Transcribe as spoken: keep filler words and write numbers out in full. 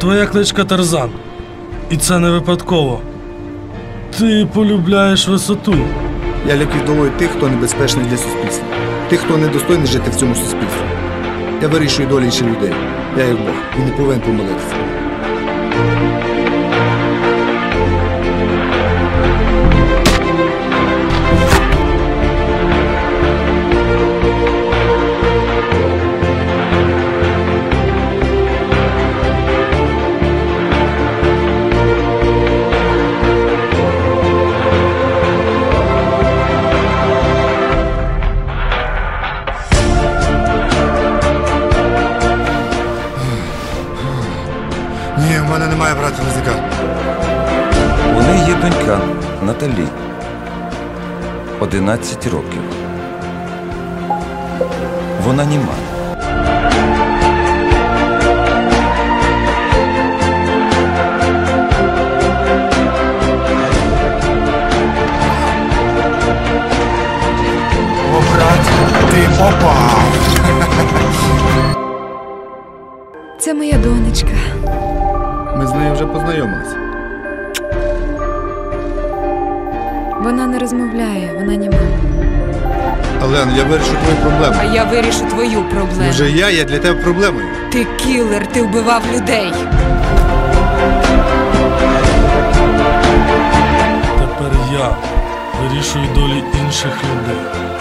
твоя кличка Тарзан. І це не випадково. Ти полюбляєш висоту. Я ліквідовую тих, хто небезпечний для суспільства. Тих, хто недостойний жити в цьому суспільстві. Я вирішую долі інших людей. Я як Бог і не повинен помилитися. Ні, в мене немає брата-близнюка. У неї є донька Наталі. одинадцять років. Вона німа. О, брат, ти попав! Це моя донечка. Ми з нею вже познайомилися. Вона не розмовляє, вона німа. Олен, я вирішу твою проблему. А я вирішу твою проблему. Вже я є для тебе проблемою. Ти кілер, ти вбивав людей. Тепер я вирішую долі інших людей.